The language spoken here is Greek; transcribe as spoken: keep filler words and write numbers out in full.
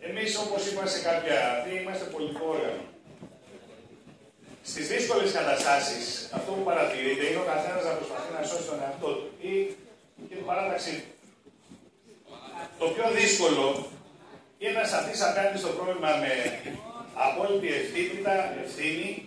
Εμείς, όπως είπαμε σε κάποια αυτή, είμαστε πολιτικό όργανο. Στις δύσκολες καταστάσεις, αυτό που παρατηρείται είναι ο καθένας να προσπαθεί να σώσει τον εαυτό του ή και την παράταξή του. Το πιο δύσκολο είναι να σταθείς απέναντι στο πρόβλημα με απόλυτη ευθύτητα, ευθύνη